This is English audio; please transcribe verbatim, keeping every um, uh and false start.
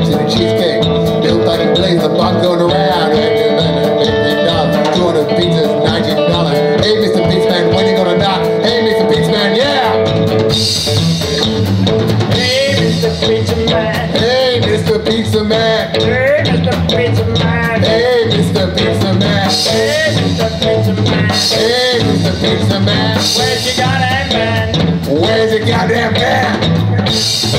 chips and a cheesecake. Built like a blaze, the bomb going around. two hundred pizzas, nineteen dollars. Hey, Mister Pizza Man, when you gonna knock? Hey, Mister Pizza Man, yeah! Hey, Mister Pizza Man. Hey, Mister Pizza Man. Hey, Mister Pizza Man. Hey, Mister Pizza Man. Hey, Mister Pizza Man. Hey, Mister Pizza Man. Where's your goddamn man? Where's your goddamn man?